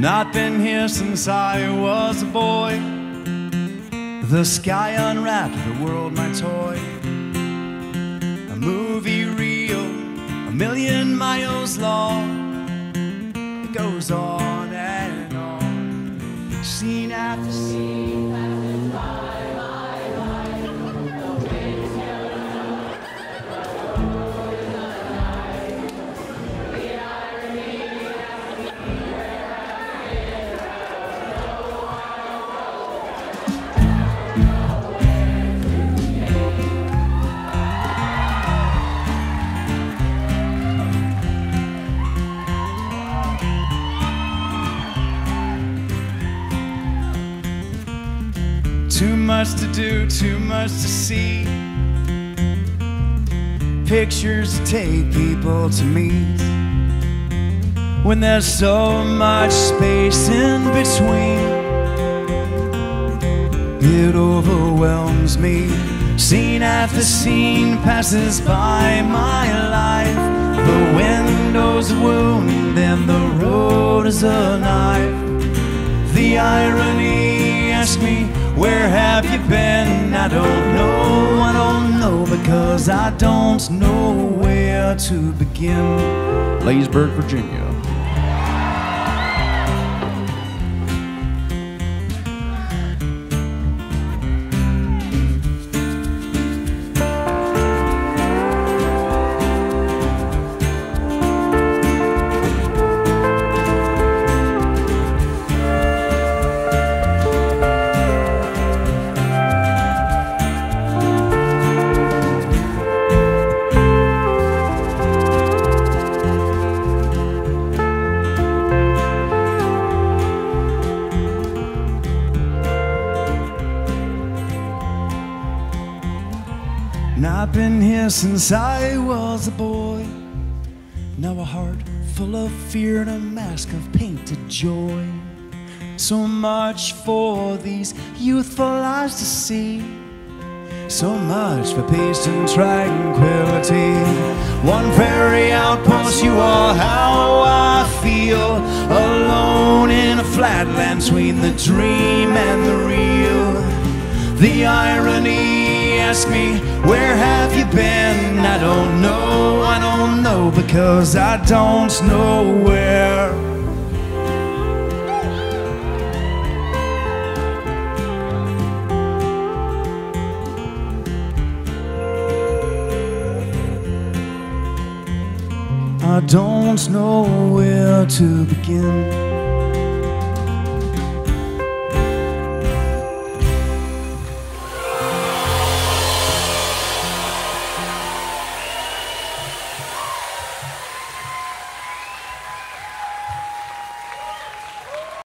Not been here since I was a boy. The sky unwrapped, the world my toy. A movie reel, a million miles long. It goes on and on, scene after scene passing by my life. The winds never know, the road is alive. The irony has me where I am. Too much to do, too much to see. Pictures to take, people to meet. When there's so much space in between, it overwhelms me. Scene after scene passes by my life. The window's a wound and the road is a knife. The irony asks me, where have you been? I don't know, because I don't know where to begin. Leesburg, Virginia. I've been here since I was a boy. Now a heart full of fear and a mask of painted joy. So much for these youthful eyes to see. So much for peace and tranquility. One prairie outpost, you are how I feel. Alone in a flatland between the dream and the real. The irony asks me, where have you been? I don't know, because I don't know where. I don't know where to begin.